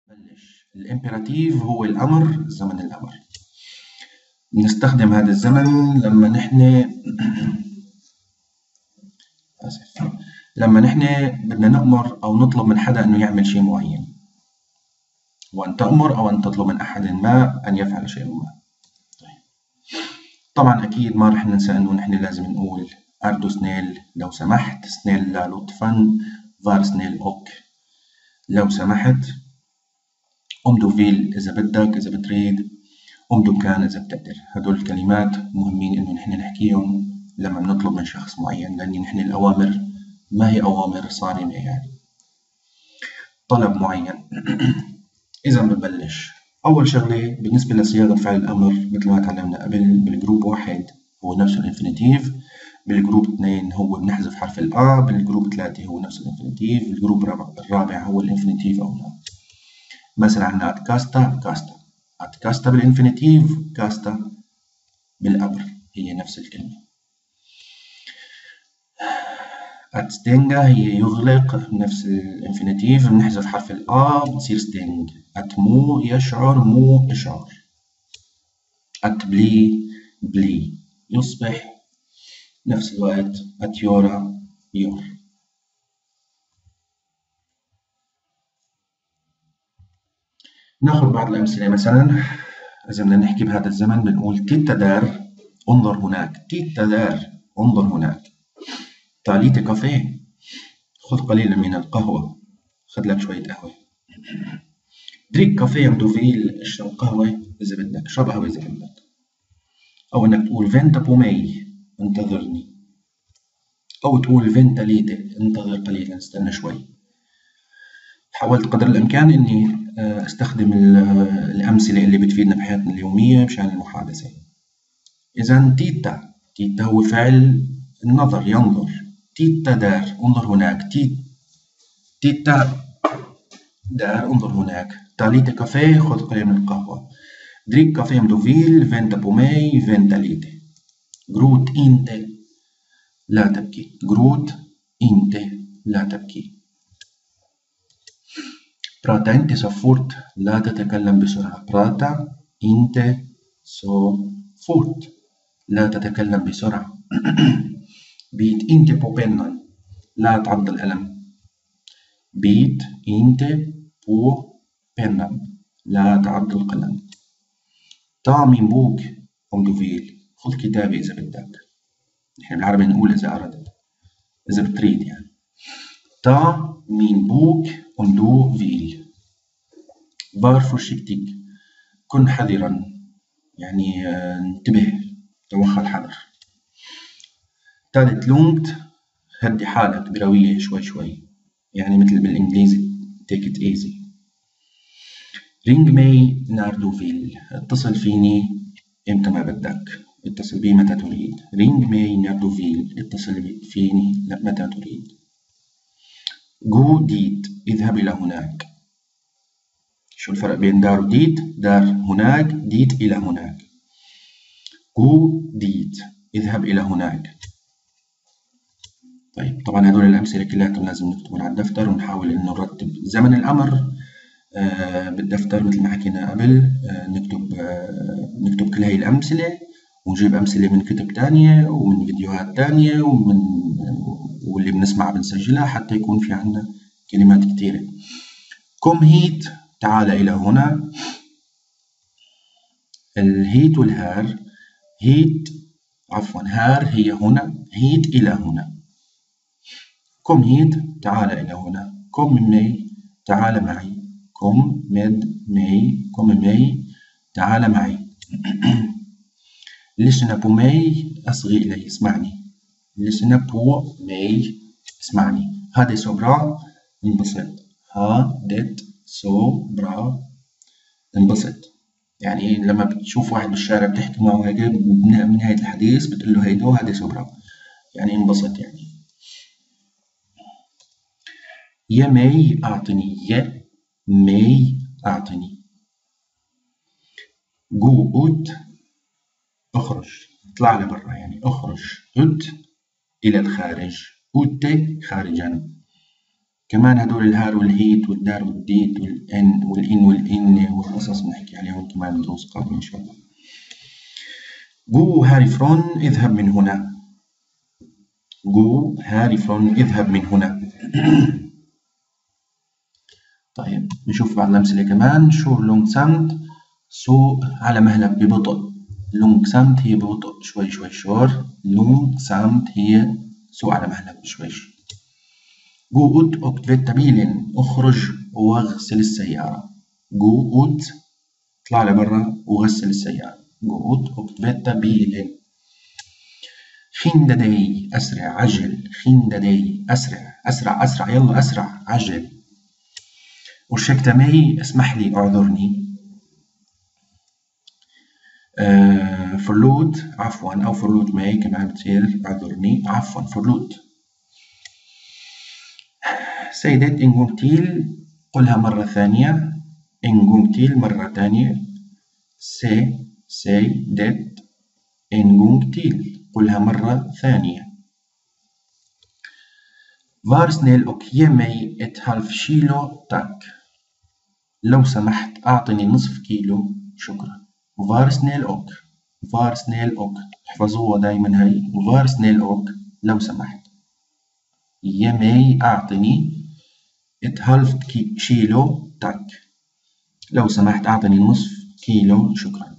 بلش. الإمبيراتيف هو الأمر، زمن الأمر. بنستخدم هذا الزمن لما نحن بدنا نأمر أو نطلب من حدا إنه يعمل شيء معين. وأن تأمر أو أن تطلب من أحد ما أن يفعل شيء ما. طبعا أكيد ما رح ننسى إنه نحن لازم نقول أردو سنيل لو سمحت، سنيل لا لطفا، فار سنيل أوك لو سمحت، أمدو فيل إذا بدك إذا بتريد، أمدو كان إذا بتقدر. هدول الكلمات مهمين إنه نحن نحكيهم لما بنطلب من شخص معين، لأن نحن الأوامر ما هي أوامر صارمة يعني طلب معين. إذا بنبلش. أول شغلة بالنسبة لصياغة فعل الأمر مثل ما تعلمنا قبل، بالجروب واحد هو نفسه الإنفينيتيف، بالجروب اثنين هو بنحذف حرف الآ، بالجروب ثلاثة هو نفس الإنفينيتيف، بالجروب الرابع هو الإنفينيتيف أو لا. مثلا عندنا أتكاستا كاستا، أتكاستا بالإنفينيتيف، كاستا بالأمر، هي نفس الكلمة. أتستينجا هي يغلق، نفس الإنفينيتيف، بنحذف حرف الآ بتصير ستينج. أتمو يشعر، مو إشعار. أتبلي بلي يصبح، نفس الوقت أتيورا يور. ناخذ بعض الأمثلة. مثلا إذا بدنا نحكي بهذا الزمن بنقول تيتا دار انظر هناك، تيتا دار انظر هناك. تاليت كافيه، خذ قليلا من القهوة، خذ لك شوية قهوة. دريك كافيه دوفيل، اشرب قهوة إذا بدك، اشرب قهوة إذا بدك. أو إنك تقول فينتا بومي انتظرني، أو تقول فينتا ليتي انتظر قليلا، استنى شوي. حاولت قدر الإمكان إني أستخدم الأمثلة اللي بتفيدنا بحياتنا اليومية مشان المحادثة. إذا تيتا، تيتا هو فعل النظر، ينظر. تيتا دار انظر هناك، تيتا دار انظر هناك. تاليتا كافيه خذ قليل من القهوة. دريك كافيه مدوفيل، فينتا بومي فينتا ليتي. جروت إنت لا تبكي، جروت إنت لا تبكي. براتا إنت سو لا تتكلم بسرعة. براتا إنت سو لا تتكلم بسرعة. بيت إنت بوبينان لا تعض القلم. بيت إنت بوبينان لا تعض القلم. تا من بوك أمدوفيل، خذ كتابي إذا بدك. نحن بالعربي نقول إذا أردت، إذا بتريد يعني. تا من بوك أمدوفيل. فار فرشكتيك، كن حذرا، يعني انتبه، توخى الحذر. تالت لونت، هدي حالك بروية شوي شوي، يعني مثل بالإنجليزي take it easy. رينج ماي ناردوفيل، اتصل فيني إمتى ما بدك، اتصل بي متى تريد. رينج ماي ناردوفيل، اتصل فيني متى تريد. جو ديت، اذهب إلى هناك. شو الفرق بين دار وديت؟ دار هناك، ديت إلى هناك. جو ديت، اذهب إلى هناك. طيب طبعا هدول الأمثلة كلها لازم نكتبهم على الدفتر، ونحاول إنه نرتب زمن الأمر بالدفتر مثل ما حكينا قبل. نكتب كل هاي الأمثلة، ونجيب أمثلة من كتب تانية ومن فيديوهات تانية واللي بنسمعها بنسجلها حتى يكون في عنا كلمات كتيرة. كم هيت، تعال إلى هنا. الهيت والهار، هيت عفوا هار هي هنا، هيت إلى هنا. كم هيت، تعال إلى هنا. كم مي، تعال معي. كم مد مي، كم مي، تعال معي. لسنا بو مي، أصغي إلي، اسمعني. لسنا بو مي، اسمعني. هادي سوبرا، انبسط. هادت سوبرا، انبسط. يعني لما بتشوف واحد بالشارع بتحكي معه هيك بنهاية الحديث بتقول له هيدو هادي سوبرا، يعني انبسط يعني. يا مي أعطني، يا مي أعطني. جو أوت، اخرج، اطلع لبرا يعني اخرج. أوت إلى الخارج، أوت خارجا. كمان هدول الهار والهيت والدار والديت والإن والإن والقصص بنحكي عليهم كمان دروس قادمة إن شاء الله. جو هاري فرون اذهب من هنا. جو هاري فرون اذهب من هنا. طيب نشوف بعض الأمثلة كمان. شور لونغسامت سوق على مهلك ببطء. لونغسامت هي ببطء شوي شوي. شور لونغسامت هي سوق على مهلك بشوي شوي. جو اوت och tvätta bilen. اخرج واغسل السيارة. جو اوت اطلع لبرا وغسل السيارة. جو اوت och tvätta bilen. skynda dig أسرع عجل. skynda dig أسرع أسرع أسرع يلا أسرع عجل. ursäkta mig اسمح لي اعذرني. förlåt عفوا أو förlåt mig كمان بتصير اعذرني عفوا förlåt. säg det en gång till. قلها مرة ثانية. en gång till مرة ثانية. säg det en gång till. قلها مرة ثانية. var snäll och ge mig ett halvt kilo tack. لو سمحت أعطني نصف كيلو شكرا. var snäll och احفظوها دايما هاي. var snäll och لو سمحت. ge mig أعطني ett halvt kilo tack. لو سمحت أعطني نصف كيلو شكرا.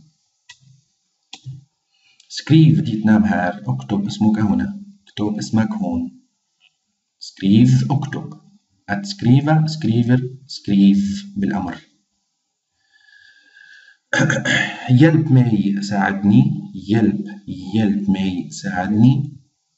skriv ditt namn här. اكتب اسمك هنا. اكتب اسمك هون. skriv اكتب. att skriva skriver skriv بالأمر. hjälp mig ساعدني. hjälp mig ساعدني.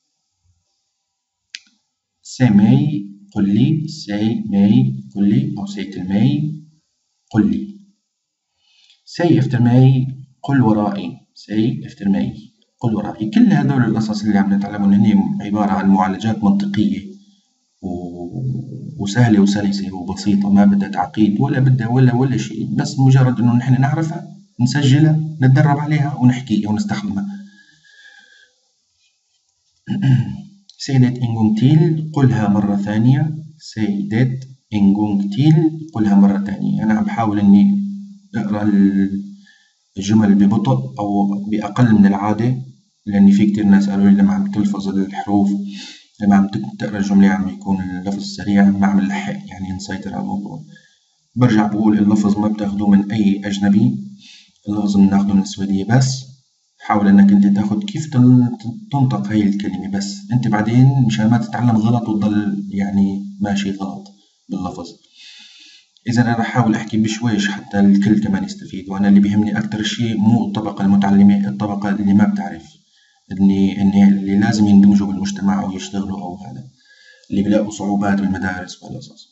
säg mig قل لي. säg mig قل لي أو säg till mig قل لي. säg efter mig قل ورائي. säg efter mig قل ورائي. كل هذول القصص اللي عم نتعلمهم هن عبارة عن معالجات منطقية وسهلة وسلسة وبسيطة، ما بدها تعقيد ولا بدها ولا شيء، بس مجرد إنه نحن نعرفها نسجلها نتدرب عليها ونحكيها ونستخدمها. säg det en gång till قلها مرة ثانية. säg det en gång till قلها مرة ثانية. أنا عم بحاول إني أقرأ الجمل ببطء أو بأقل من العادة، لأن في كتير ناس قالوا لي لما عم تلفظ الحروف، لما عم تقرأ الجملة عم يكون اللفظ سريع ما عم نلحق يعني نسيطر على الموضوع. برجع بقول اللفظ ما بتاخدوه من أي أجنبي، اللفظ بناخده من السويدية بس. حاول إنك أنت تاخد كيف تنطق هاي الكلمة، بس أنت بعدين مشان ما تتعلم غلط وتضل يعني ماشي غلط باللفظ. إذا أنا راح أحاول أحكي بشويش حتى الكل كمان يستفيد، وأنا اللي بيهمني أكتر شيء مو الطبقة المتعلمة، الطبقة اللي ما بتعرف، اللي لازم يندمجوا بالمجتمع أو يشتغلوا أو هذا، اللي بيلاقوا صعوبات بالمدارس وهالقصص.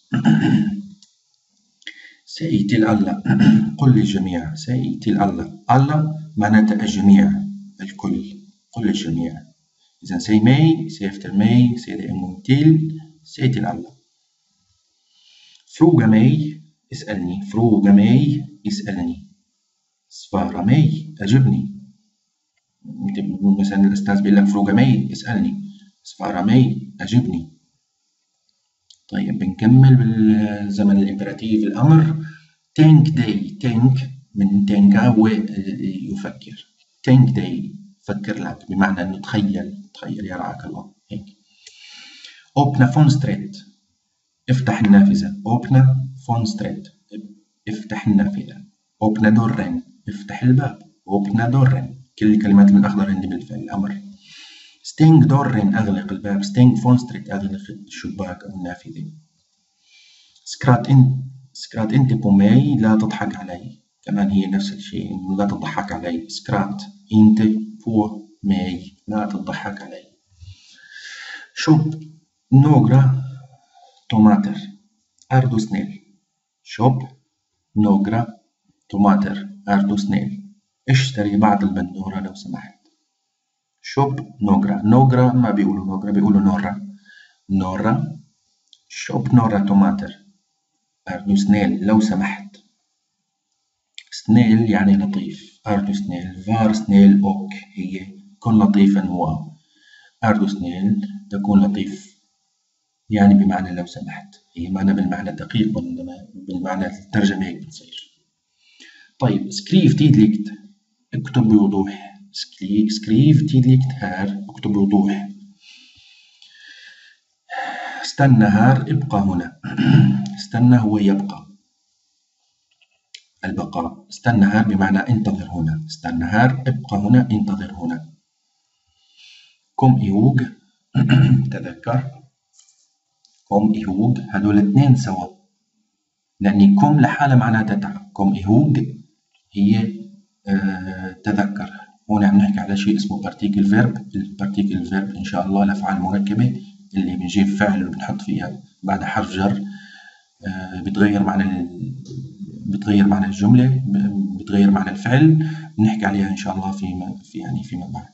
säg till alla قل للجميع. säg till alla. alla معناتها الجميع الكل، قل للجميع. إذا säg mig, säg efter mig, säg det en gång till, säg till alla. fråga mig اسألني. fråga mig اسألني. svara mig أجبني. مثلا الأستاذ بيقول لك fråga mig اسألني، svara mig أجبني. طيب بنكمل بالزمن الإمبراتيف الأمر. tänk dig. tänk من tänka ويفكر. tänk dig فكر لك، بمعنى إنه تخيل يرعاك الله هيك. öppna fönstret افتح النافذة. öppna fönstret افتح النافذة. öppna dörren افتح الباب. öppna dörren كل الكلمات من الأخضر هندي بالفعل الأمر. stäng dörren أغلق الباب. stäng fönstret أغلق الشباك أو النافذة. skratt inte på mig لا تضحك علي، كمان هي نفس الشيء، لا تضحك علي. skratt inte på mig لا تضحك علي. köp några tomater är du snäll. köp några tomater är du snäll. اشتري بعض البندورة لو سمحت. köp några ما بيقولوا några، بيقولوا några. köp några tomater är du snäll لو سمحت. snäll يعني لطيف. är du snäll var snäll och هي كن لطيفا و är du snäll تكون لطيف. يعني بمعنى لو سمحت، هي معنى بالمعنى الدقيق وإنما بالمعنى الترجمة هيك بتصير. طيب سكريف تيدليكت اكتب بوضوح. سكريف تيدليكت هار اكتب بوضوح. استنى هار ابقى هنا. استنى هو يبقى، البقاء. استنى هار بمعنى انتظر هنا. استنى هار ابقى هنا انتظر هنا. كم إيهوج تذكر. كم إيهوج هدول الاثنين سوا، لأن كم لحالها معناها تتعب. كم إيهوج هي تذكر. هون عم نحكي على شيء اسمه بارتيكل فيرب. البارتيكل فيرب إن شاء الله الأفعال المركبة اللي بنجيب فعل وبنحط فيها بعد حرف جر بتغير معنى الجملة، بتغير معنى الفعل. بنحكي عليها إن شاء الله فيما بعد.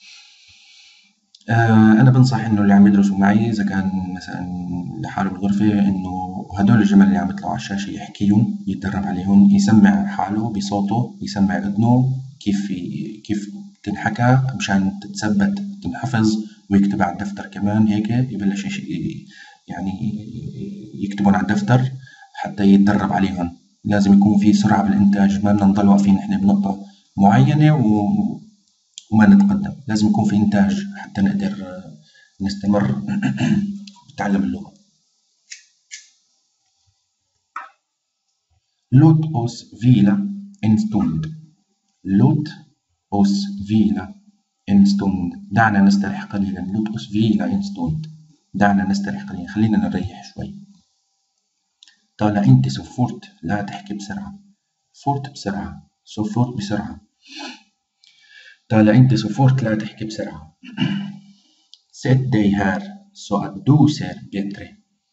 أنا بنصح إنه اللي عم يدرسوا معي إذا كان مثلا لحاله بالغرفة إنه هدول الجمل اللي عم يطلعوا على الشاشة يحكيهم، يتدرب عليهم، يسمع حاله بصوته، يسمع إذنه كيف تنحكى مشان تتثبت تنحفظ، ويكتب على الدفتر كمان. هيك يبلش يعني يكتبون على الدفتر حتى يتدرب عليهم. لازم يكون في سرعة بالإنتاج، ما بدنا نضل واقفين إحنا بنقطة معينة وما نتقدم. لازم يكون في إنتاج حتى نقدر نستمر بتعلم اللغة. Låt oss vila en stund. Låt oss vila en stund. دعنا نستريح قليلا. Låt oss vila en stund. دعنا نستريح قليلا، خلينا نريح شوي. طالع أنت so fort، لا تحكي بسرعة. fort بسرعة، so fort بسرعة. طالع أنت so fort، لا تحكي بسرعة. Sätt dig här så att du ser bättre.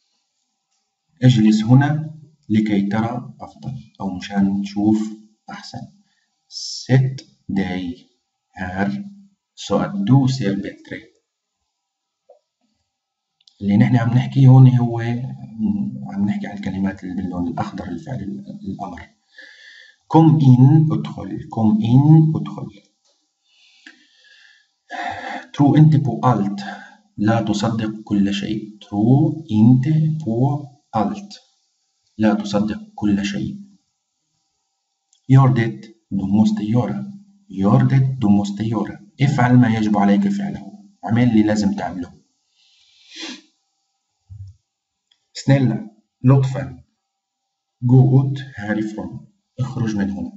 اجلس هنا لكي ترى أفضل أو مشان تشوف أحسن. Sätt dig här så att du ser bättre. اللي نحن عم نحكي هون هو عم نحكي على الكلمات اللي باللون الأخضر، الفعل الأمر. Kom in ادخل. Kom in ادخل. Tro inte på allt. لا تصدق كل شيء. Tro inte på allt. لا تصدق كل شيء. Gör det du måste göra. Gör det du måste göra. افعل ما يجب عليك فعله. اعمل اللي لازم تعمله. Snälla, لطفا. Gå ut härifrån. اخرج من هنا.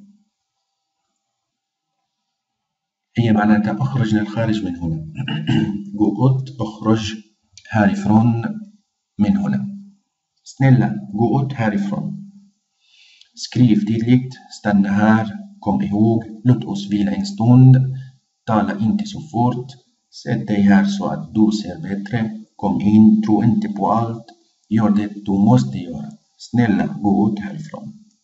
هي معناتها اخرج للخارج من هنا. Gå ut اخرج. härifrån من هنا. Snälla, gå ut härifrån. Skriv tydligt. Stanna här. Kom ihåg. Låt oss vila en stund. Tala inte så fort. Sätt dig här så att du ser bättre. Kom in. Tro inte på allt. Gör det du måste göra. Snälla, gå ut härifrån.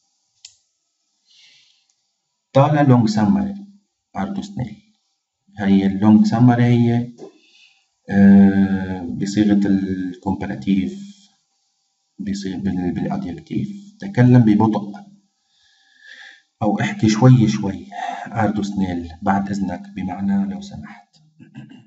Tala långsammare. Är du snäll. هي långsammare هي بصيغة الكومباراتيف، بصيغة بالأدجكتيف. تكلم ببطء أو احكي شوي شوي. أردو سنيل بعد إذنك بمعنى لو سمحت.